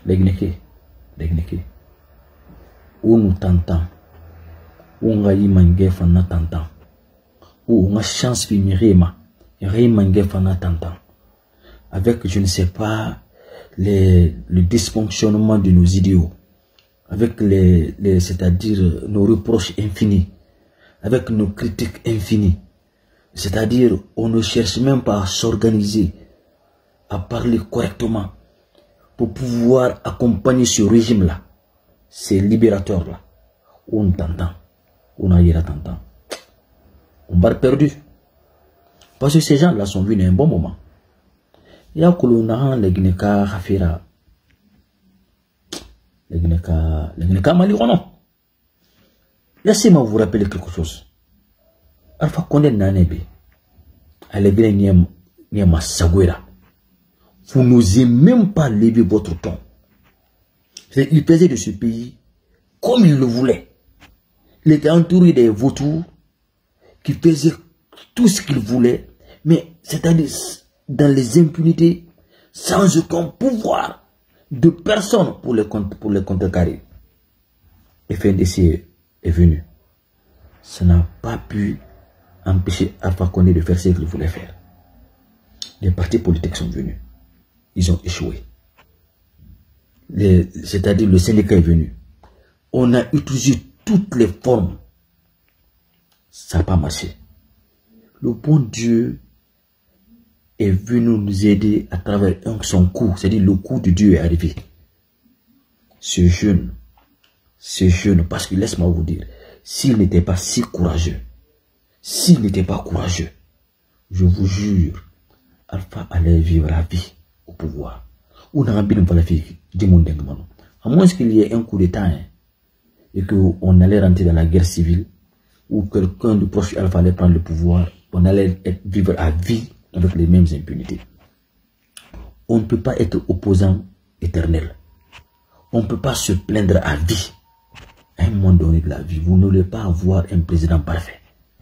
les Guinéens, où nous tentons, où on a eu mangé fana tentant, où on a chance de réma mangé fana tentant, avec je ne sais pas le dysfonctionnement de nos idéaux, avec c'est-à-dire nos reproches infinis, avec nos critiques infinies, c'est-à-dire on ne cherche même pas à s'organiser, à parler correctement pour pouvoir accompagner ce régime-là, ces libérateurs-là. On t'entend, on a eu t'entend. On va perdu. Parce que ces gens-là sont venus à un bon moment. Il y a que l'on a les Guinéens Hafira. Les Guinéens Malirono. Laissez-moi vous rappeler quelque chose. Alpha Condé Nanebe. Elle est bien Niama Sagouera. Vous n'osez même pas lever votre ton. Il faisait de ce pays comme il le voulait. Il était entouré des vautours qui faisaient tout ce qu'il voulait, mais c'est-à-dire dans les impunités, sans aucun pouvoir de personne pour les contrecarrer. FNDC est venu. Ça n'a pas pu empêcher Alpha Condé de faire ce qu'il voulait faire. Les partis politiques sont venus. Ils ont échoué. C'est-à-dire le syndicat est venu. On a utilisé toutes les formes. Ça n'a pas marché. Le bon Dieu est venu nous aider à travers son coup. C'est-à-dire le coup de Dieu est arrivé. Ce jeune, parce que laisse-moi vous dire, s'il n'était pas si courageux, je vous jure, Alpha allait vivre la vie au pouvoir. On a rempli une fille du monde. À moins qu'il y ait un coup d'état et qu'on allait rentrer dans la guerre civile ou quelqu'un de proche Alpha allait prendre le pouvoir, on allait vivre à vie avec les mêmes impunités. On ne peut pas être opposant éternel. On ne peut pas se plaindre à vie. À un moment donné de la vie, vous n'allez pas avoir un président parfait.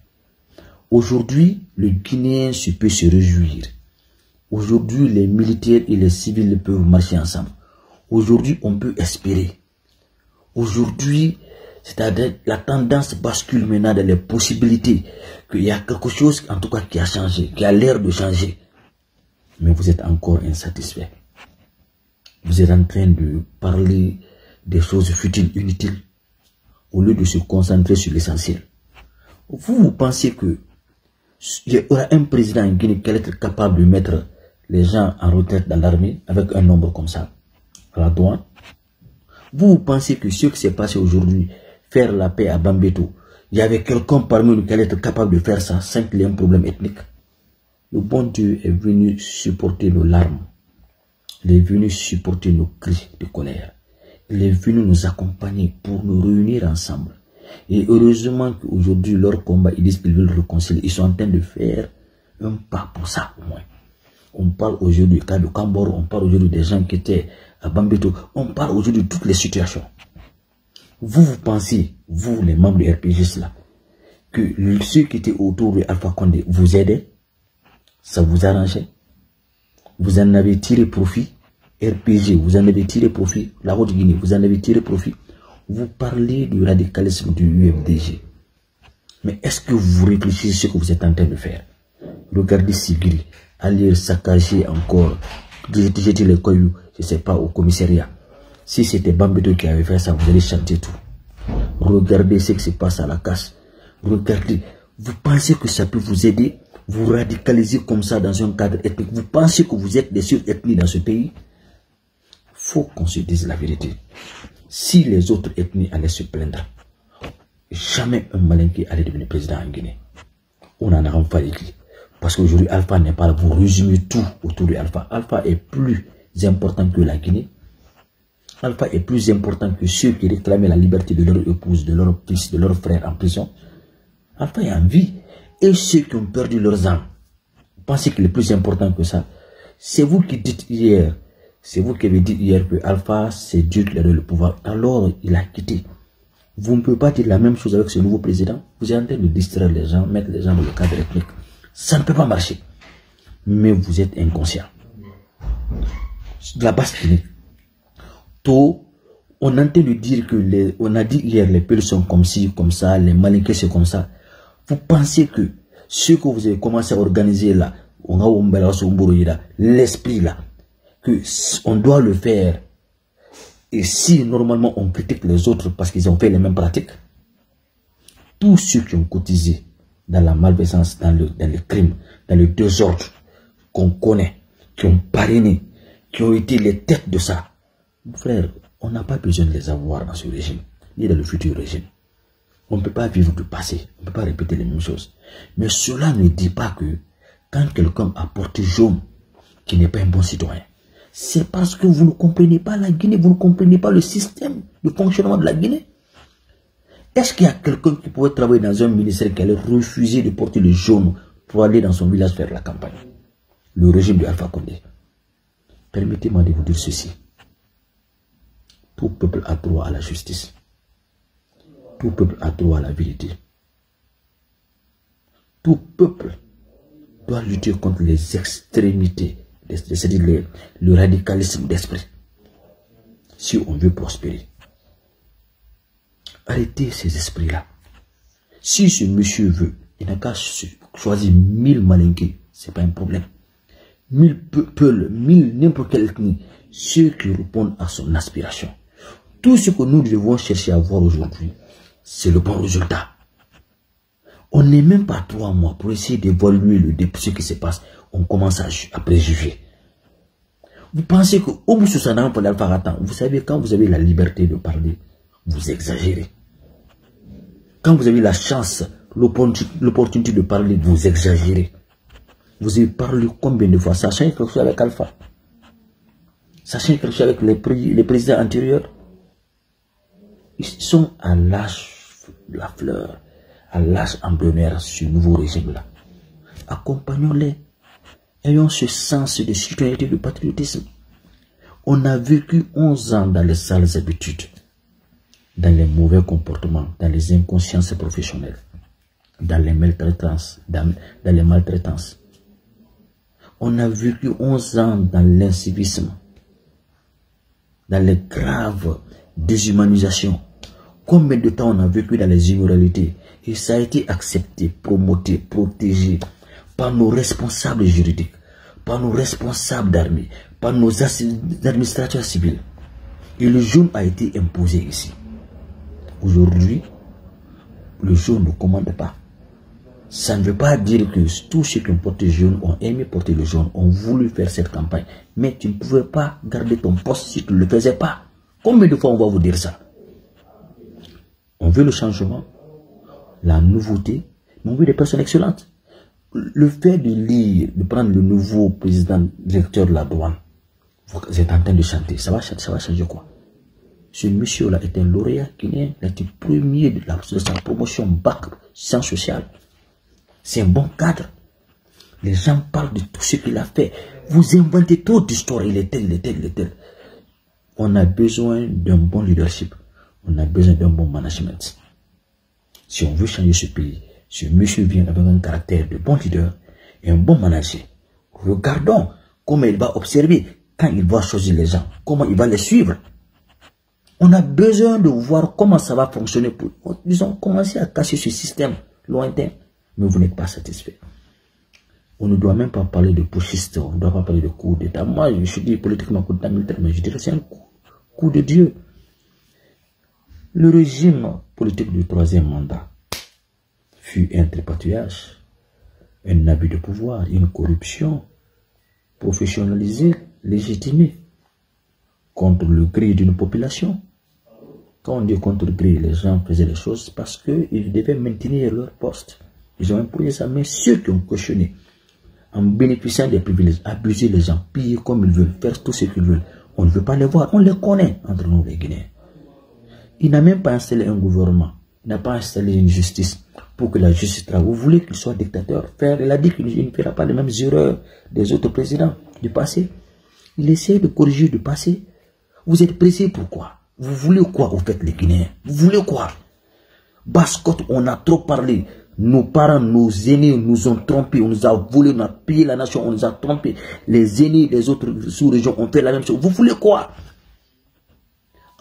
Aujourd'hui, le Guinéen peut se réjouir. Aujourd'hui, les militaires et les civils peuvent marcher ensemble. Aujourd'hui, on peut espérer. Aujourd'hui, c'est-à-dire la tendance bascule maintenant dans les possibilités, qu'il y a quelque chose en tout cas qui a changé, qui a l'air de changer. Mais vous êtes encore insatisfait. Vous êtes en train de parler des choses futiles, inutiles, au lieu de se concentrer sur l'essentiel. Vous pensez que il y aura un président en Guinée qui va être capable de mettre les gens en retraite dans l'armée avec un nombre comme ça, à la douane? Vous pensez que ce qui s'est passé aujourd'hui, faire la paix à Bambeto, il y avait quelqu'un parmi nous qui allait être capable de faire ça sans qu'il y ait un problème ethnique? Le bon Dieu est venu supporter nos larmes. Il est venu supporter nos cris de colère. Il est venu nous accompagner pour nous réunir ensemble. Et heureusement qu'aujourd'hui, leur combat, ils disent qu'ils veulent réconcilier. Ils sont en train de faire un pas pour ça, au moins. On parle aujourd'hui du cas de Cambor, on parle aujourd'hui des gens qui étaient à Bambeto, on parle aujourd'hui de toutes les situations. Vous pensez, vous les membres du RPGS là, que ceux qui étaient autour de Alpha Condé vous aidaient? Ça vous arrangeait? Vous en avez tiré profit? RPG, vous en avez tiré profit? La Haute-Guinée, vous en avez tiré profit? Vous parlez du radicalisme du UFDG. Mais est-ce que vous réfléchissez ce que vous êtes en train de faire? Regardez Sigiri, aller saccager encore, jeter les cailloux, je ne sais pas, au commissariat. Si c'était Bambeto qui avait fait ça, vous allez chanter tout. Regardez ce qui se passe à la casse. Regardez, vous pensez que ça peut vous aider? Vous radicalisez comme ça dans un cadre ethnique. Vous pensez que vous êtes des seuls ethnies dans ce pays? Il faut qu'on se dise la vérité. Si les autres ethnies allaient se plaindre, jamais un Malinké allait devenir président en Guinée. On en a enfin écrit. Parce qu'aujourd'hui, Alpha n'est pas là. Vous résumez tout autour de Alpha. Alpha est plus important que la Guinée. Alpha est plus important que ceux qui réclamaient la liberté de leur épouse, de leur fils, de leur frère en prison. Alpha est en vie. Et ceux qui ont perdu leurs âmes, vous pensez qu'il est plus important que ça? C'est vous qui dites hier, c'est vous qui avez dit hier que Alpha, c'est Dieu qui a donné le pouvoir. Alors, il a quitté. Vous ne pouvez pas dire la même chose avec ce nouveau président. Vous êtes en train de distraire les gens, mettre les gens dans le cadre ethnique. Ça ne peut pas marcher. Mais vous êtes inconscient. De la base clinique, tôt, on entend de dire que on a dit hier les Peuls sont comme ci, comme ça, les Malinqués c'est comme ça. Vous pensez que ce que vous avez commencé à organiser là, l'esprit là, que on doit le faire. Et si normalement on critique les autres parce qu'ils ont fait les mêmes pratiques, tous ceux qui ont cotisé dans la malveillance, dans le crime, dans le désordre qu'on connaît, qui ont parrainé, qui ont été les têtes de ça, frère, on n'a pas besoin de les avoir dans ce régime, ni dans le futur régime. On ne peut pas vivre du passé, on ne peut pas répéter les mêmes choses. Mais cela ne dit pas que quand quelqu'un a porté jaune, qui n'est pas un bon citoyen, c'est parce que vous ne comprenez pas la Guinée, vous ne comprenez pas le système de fonctionnement de la Guinée. Est-ce qu'il y a quelqu'un qui pouvait travailler dans un ministère qui allait refuser de porter le jaune pour aller dans son village faire la campagne? Le régime de Alpha Condé. Permettez-moi de vous dire ceci. Tout peuple a droit à la justice. Tout peuple a droit à la vérité. Tout peuple doit lutter contre les extrémités, c'est-à-dire le radicalisme d'esprit, si on veut prospérer. Arrêtez ces esprits-là. Si ce monsieur veut, il n'a qu'à choisir 1000 Malinqués, c'est pas un problème. 1000 peuples, 1000 n'importe quelle ethnie, ceux qui répondent à son aspiration. Tout ce que nous devons chercher à voir aujourd'hui, c'est le bon résultat. On n'est même pas 3 mois pour essayer d'évaluer ce qui se passe. On commence à préjuger. Vous pensez que au bout de ça, vous savez, quand vous avez la liberté de parler, vous exagérez. Quand vous avez la chance, l'opportunité de parler, vous exagérez. Vous avez parlé combien de fois? Ça change quelque chose avec Alpha. Ça change quelque chose avec les présidents antérieurs. Ils sont à l'âge de la fleur, à l'âge embryonnaire, ce nouveau régime-là. Accompagnons-les. Ayons ce sens de citoyenneté, de patriotisme. On a vécu 11 ans dans les sales habitudes, dans les mauvais comportements, dans les inconsciences professionnelles, dans les maltraitances, On a vécu 11 ans dans l'incivisme, dans les graves déshumanisations. Combien de temps on a vécu dans les immoralités? Et ça a été accepté, promoté, protégé par nos responsables juridiques, par nos responsables d'armée, par nos administrateurs civils. Et le jaune a été imposé ici. Aujourd'hui, le jaune ne commande pas. Ça ne veut pas dire que tous ceux qui ont porté jaune ont aimé porter le jaune, ont voulu faire cette campagne. Mais tu ne pouvais pas garder ton poste si tu ne le faisais pas. Combien de fois on va vous dire ça? On veut le changement, la nouveauté, mais on veut des personnes excellentes. Le fait de prendre le nouveau président directeur de la douane, vous êtes en train de chanter, ça va changer quoi? Ce monsieur-là est un lauréat guinéen, il a été premier de sa promotion bac sciences sociales. C'est un bon cadre. Les gens parlent de tout ce qu'il a fait. Vous inventez trop d'histoires, il est tel. On a besoin d'un bon leadership. On a besoin d'un bon management. Si on veut changer ce pays, ce monsieur vient avec un caractère de bon leader et un bon manager. Regardons comment il va observer quand il va choisir les gens, comment il va les suivre. On a besoin de voir comment ça va fonctionner pour... Ils ont commencé à casser ce système lointain, mais vous n'êtes pas satisfait. On ne doit même pas parler de putschistes, on ne doit pas parler de coup d'État. Moi, je dis politiquement coup d'État militaire, mais je dirais c'est un coup de Dieu. Le régime politique du 3e mandat fut un tripatouillage, un abus de pouvoir, une corruption professionnalisée, légitimée, contre le gré d'une population. Quand on dit contre le gré, les gens faisaient les choses parce qu'ils devaient maintenir leur poste. Ils ont imposé ça, mais ceux qui ont cautionné, en bénéficiant des privilèges, abuser les gens, piller comme ils veulent, faire tout ce qu'ils veulent, on ne veut pas les voir, on les connaît entre nous les Guinéens. Il n'a même pas installé un gouvernement, il n'a pas installé une justice pour que la justice travaille. Vous voulez qu'il soit dictateur? Il a dit qu'il ne fera pas les mêmes erreurs des autres présidents du passé. Il essaie de corriger du passé. Vous êtes pressé pourquoi? Vous voulez quoi au fait les Guinéens? Vous voulez quoi? Basse-Côte, on a trop parlé. Nos parents, nos aînés nous ont trompés, on nous a volé, on a pillé la nation, on nous a trompés. Les aînés des autres sous-régions ont fait la même chose. Vous voulez quoi?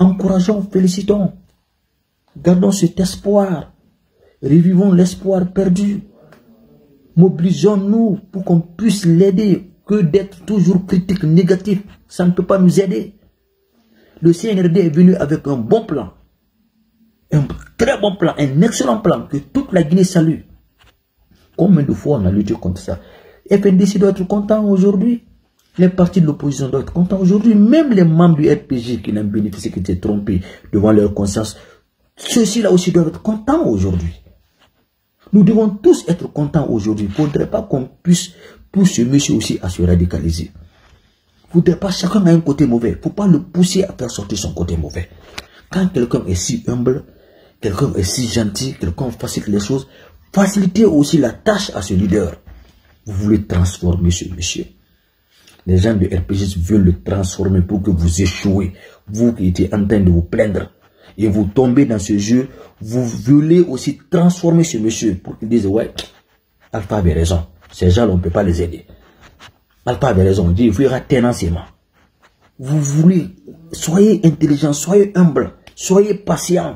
Encourageons, félicitons. Gardons cet espoir. Revivons l'espoir perdu. Mobilisons-nous pour qu'on puisse l'aider. Que d'être toujours critique, négatif, ça ne peut pas nous aider. Le CNRD est venu avec un bon plan. Un très bon plan, un excellent plan que toute la Guinée salue. Combien de fois on a lutté contre ça? FNDC doit être content aujourd'hui. Les partis de l'opposition doivent être contents aujourd'hui. Même les membres du RPG qui n'ont bénéficié, qui étaient trompés devant leur conscience, ceux-ci là aussi doivent être contents aujourd'hui. Nous devons tous être contents aujourd'hui. Il ne faudrait pas qu'on puisse pousser ce monsieur aussi à se radicaliser. Il ne faudrait pas, chacun a un côté mauvais. Il ne faut pas le pousser à faire sortir son côté mauvais. Quand quelqu'un est si humble, quelqu'un est si gentil, quelqu'un facilite les choses, facilitez aussi la tâche à ce leader. Vous voulez transformer ce monsieur. Les gens de RPG veulent le transformer pour que vous échouez. Vous qui étiez en train de vous plaindre et vous tombez dans ce jeu, vous voulez aussi transformer ce monsieur pour qu'il dise, ouais, Alpha avait raison. Ces gens, on ne peut pas les aider. Alpha avait raison. Il dit, il faut ténacement. Vous voulez, soyez intelligent, soyez humble, soyez patient,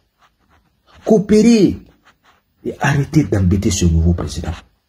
coopérez et arrêtez d'embêter ce nouveau président.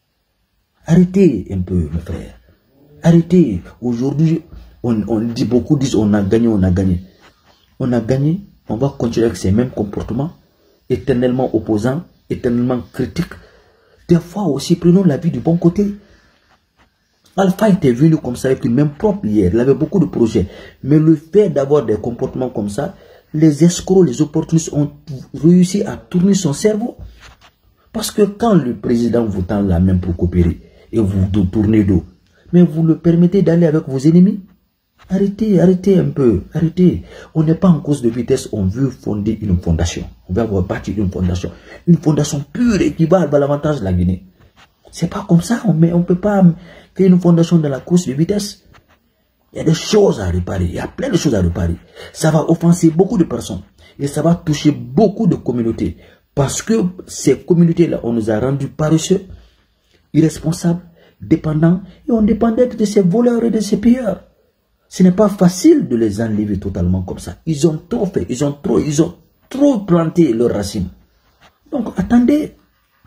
Arrêtez un peu, mes frères. Arrêtez. Aujourd'hui, on dit, beaucoup disent, on a gagné, on a gagné. On a gagné, on va continuer avec ces mêmes comportements, éternellement opposants, éternellement critiques. Des fois aussi, prenons la vie du bon côté. Alpha était venu comme ça avec une même propre hier. Il avait beaucoup de projets. Mais le fait d'avoir des comportements comme ça, les escrocs, les opportunistes ont réussi à tourner son cerveau. Parce que quand le président vous tend la main pour coopérer et vous tournez dos, mais vous le permettez d'aller avec vos ennemis. Arrêtez, arrêtez un peu, arrêtez. On n'est pas en course de vitesse, on veut fonder une fondation. On veut avoir bâti une fondation. Une fondation pure et qui va à l'avantage de la Guinée. C'est pas comme ça, mais on ne peut pas faire une fondation dans la course de vitesse. Il y a des choses à réparer, il y a plein de choses à réparer. Ça va offenser beaucoup de personnes et ça va toucher beaucoup de communautés. Parce que ces communautés-là, on nous a rendus paresseux, irresponsables, dépendants, et on dépendait de ces voleurs et de ces pilleurs. Ce n'est pas facile de les enlever totalement comme ça. Ils ont trop fait, ils ont trop planté leurs racines. Donc attendez.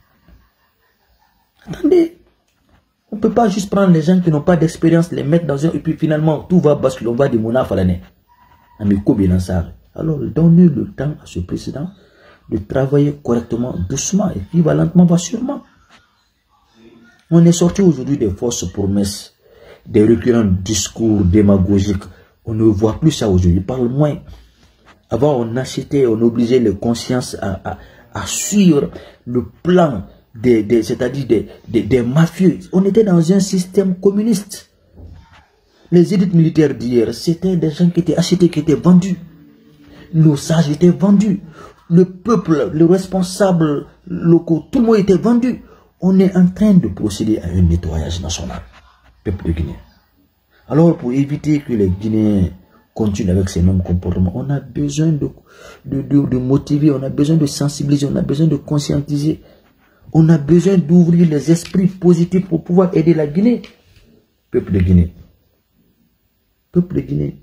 Attendez. On ne peut pas juste prendre les gens qui n'ont pas d'expérience, les mettre dans un... Et puis finalement, tout va basculer. On va dire Mouna Falané. Alors, donnez le temps à ce président de travailler correctement, doucement, équivalentement, va sûrement. On est sorti aujourd'hui des fausses promesses, des reculants discours démagogiques. On ne voit plus ça aujourd'hui. Ils parlent moins. Avant, on achetait, on obligeait les consciences à suivre le plan c'est-à-dire des mafieux. On était dans un système communiste. Les élites militaires d'hier, c'était des gens qui étaient achetés, qui étaient vendus. Nos sages étaient vendus. Le peuple, les responsables locaux, tout le monde était vendu. On est en train de procéder à un nettoyage national, peuple de Guinée. Alors, pour éviter que les Guinéens continuent avec ces mêmes comportements, on a besoin de motiver, on a besoin de sensibiliser, on a besoin de conscientiser. On a besoin d'ouvrir les esprits positifs pour pouvoir aider la Guinée. Peuple de Guinée. Peuple de Guinée.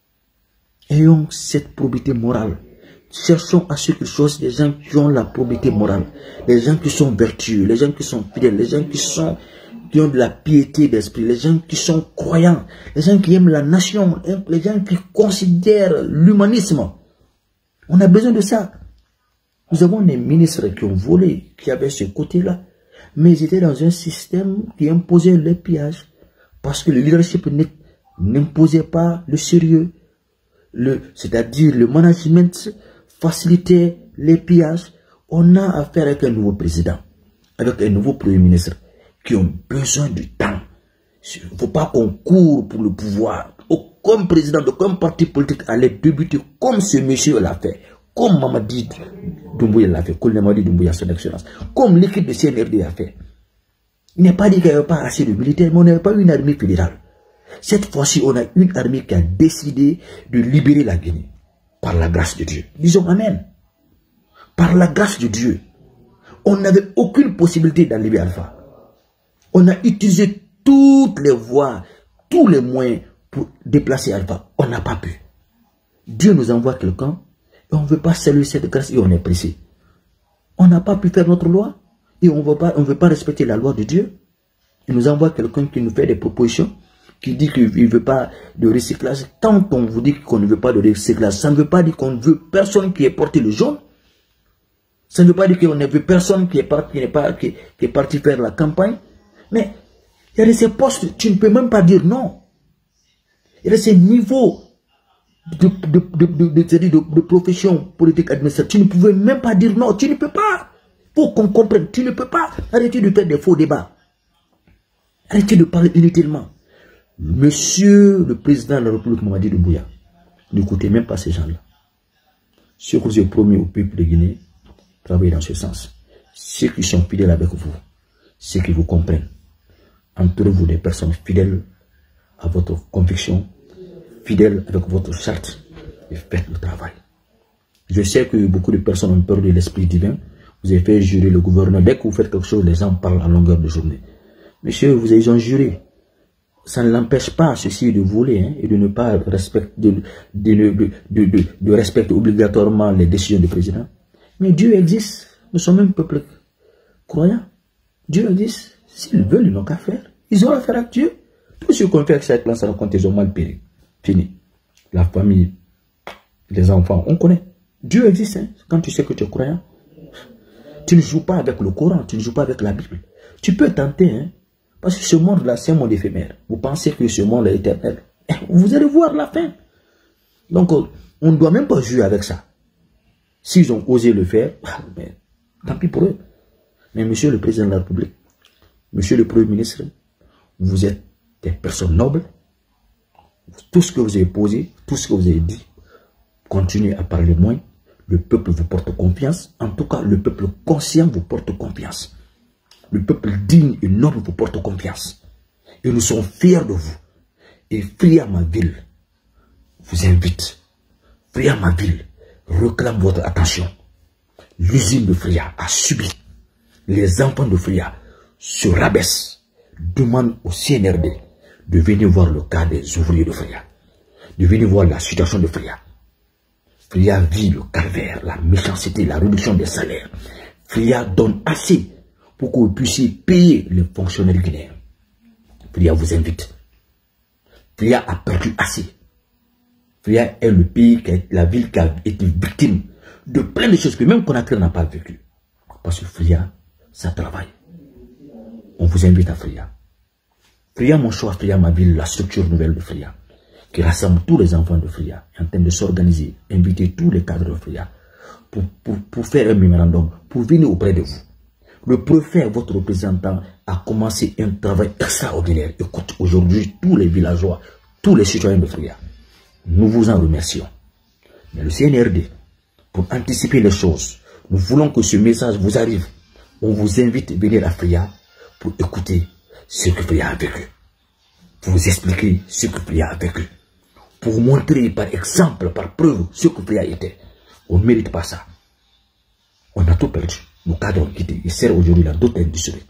Ayons cette probité morale. Cherchons à ce que chose des gens qui ont la probité morale. Les gens qui sont vertueux, les gens qui sont fidèles, les gens qui ont de la piété d'esprit, les gens qui sont croyants, les gens qui aiment la nation, les gens qui considèrent l'humanisme. On a besoin de ça. Nous avons des ministres qui ont volé, qui avaient ce côté-là, mais ils étaient dans un système qui imposait les pillages, parce que le leadership n'imposait pas le sérieux, c'est-à-dire le management facilitait les pillages. On a affaire avec un nouveau président, avec un nouveau premier ministre, qui ont besoin du temps. Il ne faut pas qu'on court pour le pouvoir. Aucun président, aucun parti politique allait débuter comme ce monsieur l'a fait. Comme Mamadi Doumbouya l'a fait, comme Mamadi Doumbouya, son excellence, comme l'équipe de CNRD a fait. Il n'est pas dit qu'il n'y avait pas assez de militaires, mais on n'avait pas une armée fédérale. Cette fois-ci, on a une armée qui a décidé de libérer la Guinée. Par la grâce de Dieu. Disons Amen. Par la grâce de Dieu. On n'avait aucune possibilité d'enlever Alpha. On a utilisé toutes les voies, tous les moyens pour déplacer Alpha. On n'a pas pu. Dieu nous envoie quelqu'un et on ne veut pas saluer cette grâce et on est pressé. On n'a pas pu faire notre loi et on ne veut pas respecter la loi de Dieu. Il nous envoie quelqu'un qui nous fait des propositions, qui dit qu'il ne veut pas de recyclage. Quand on vous dit qu'on ne veut pas de recyclage, ça ne veut pas dire qu'on ne veut personne qui ait porté le jaune. Ça ne veut pas dire qu'on ne veut personne qui est parti faire la campagne. Mais il y a de ces postes, tu ne peux même pas dire non. Il y a de ces niveaux de profession politique administrative. Tu ne pouvais même pas dire non. Tu ne peux pas. Il faut qu'on comprenne. Tu ne peux pas. Arrêtez de faire des faux débats. Arrêtez de parler inutilement. Monsieur le président de la République Mamadi Doumbouya, n'écoutez même pas ces gens-là. Ceux que vous avez promis au peuple de Guinée, travaillez dans ce sens. Ceux qui sont fidèles avec vous, ceux qui vous comprennent, entourez-vous des personnes fidèles à votre conviction, fidèles avec votre charte, et faites le travail. Je sais que beaucoup de personnes ont peur de l'esprit divin. Vous avez fait jurer le gouverneur. Dès que vous faites quelque chose, les gens parlent à longueur de journée. Monsieur, vous avez juré. Ça ne l'empêche pas, ceci, de voler hein, et de ne pas respecter, de respecter obligatoirement les décisions du président. Mais Dieu existe. Nous sommes un peuple croyant. Dieu existe. S'ils veulent, ils n'ont qu'à faire. Ils ont affaire avec Dieu. Tous ceux qu'on fait avec cette classe, ils ont mal péri. Fini. La famille, les enfants, on connaît. Dieu existe. Hein, quand tu sais que tu es croyant. Tu ne joues pas avec le Coran, tu ne joues pas avec la Bible. Tu peux tenter, hein. Parce que ce monde-là, c'est un monde éphémère. Vous pensez que ce monde est éternel. Vous allez voir la fin. Donc, on ne doit même pas jouer avec ça. S'ils ont osé le faire, mais, tant pis pour eux. Mais monsieur le président de la République, monsieur le Premier ministre, vous êtes des personnes nobles. Tout ce que vous avez posé, tout ce que vous avez dit, continuez à parler moins. Le peuple vous porte confiance. En tout cas, le peuple conscient vous porte confiance. Le peuple digne et noble vous porte confiance. Et nous sommes fiers de vous. Et Fria ma ville vous invite. Fria ma ville réclame votre attention. L'usine de Fria a subi. Les enfants de Fria se rabaissent. Demandent au CNRD de venir voir le cas des ouvriers de Fria. De venir voir la situation de Fria. Fria vit le calvaire, la méchanceté, la réduction des salaires. Fria donne assez pour que vous puissiez payer les fonctionnaires guinéens. Fria vous invite. Fria a perdu assez. Fria est le pays, la ville qui a été victime de plein de choses que même Conakry n'a pas vécu. Parce que Fria, ça travaille. On vous invite à Fria. Fria, mon choix, Fria, ma ville, la structure nouvelle de Fria, qui rassemble tous les enfants de Fria, est en train de s'organiser, inviter tous les cadres de Fria pour faire un mémorandum, pour venir auprès de vous. Le préfet, votre représentant, a commencé un travail extraordinaire. Écoute, aujourd'hui, tous les villageois, tous les citoyens de Fria, nous vous en remercions. Mais le CNRD, pour anticiper les choses, nous voulons que ce message vous arrive. On vous invite à venir à Fria pour écouter ce que Fria a vécu. Pour vous expliquer ce que Fria a vécu. Pour montrer par exemple, par preuve, ce que Fria était. On ne mérite pas ça. On a tout perdu. Nos cadres ont quitté. Ils servent aujourd'hui dans d'autres industries.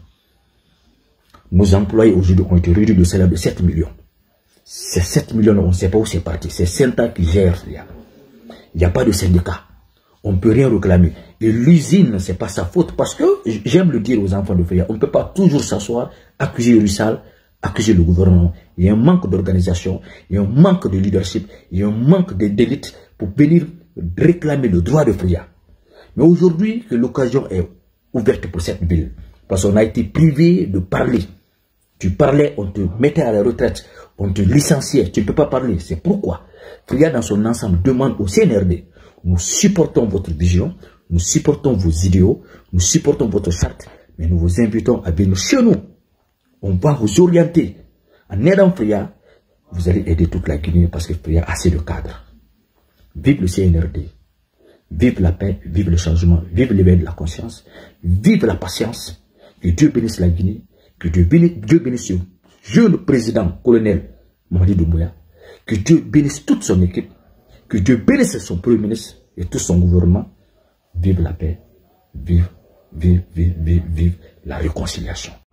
Nos employés aujourd'hui ont été réduits de salaire de 7 millions. Ces 7 millions, on ne sait pas où c'est parti. C'est Senta qui gère Fria. Il n'y a pas de syndicat. On ne peut rien réclamer. Et l'usine, ce n'est pas sa faute. Parce que, j'aime le dire aux enfants de Fria, on ne peut pas toujours s'asseoir, accuser Russal, accuser le gouvernement. Il y a un manque d'organisation, il y a un manque de leadership, il y a un manque d'élite pour venir réclamer le droit de Fria. Mais aujourd'hui, que l'occasion est ouverte pour cette ville. Parce qu'on a été privé de parler. Tu parlais, on te mettait à la retraite, on te licenciait, tu ne peux pas parler. C'est pourquoi Fria dans son ensemble demande au CNRD, nous supportons votre vision, nous supportons vos idéaux, nous supportons votre charte, mais nous vous invitons à venir chez nous. On va vous orienter. En aidant Fria, vous allez aider toute la Guinée parce que Fria a assez de cadres. Vive le CNRD. Vive la paix, vive le changement, vive l'éveil de la conscience, vive la patience. Que Dieu bénisse la Guinée, que Dieu bénisse le jeune président, colonel Mamadi Doumbouya, que Dieu bénisse toute son équipe, que Dieu bénisse son premier ministre et tout son gouvernement. Vive la paix, vive la réconciliation.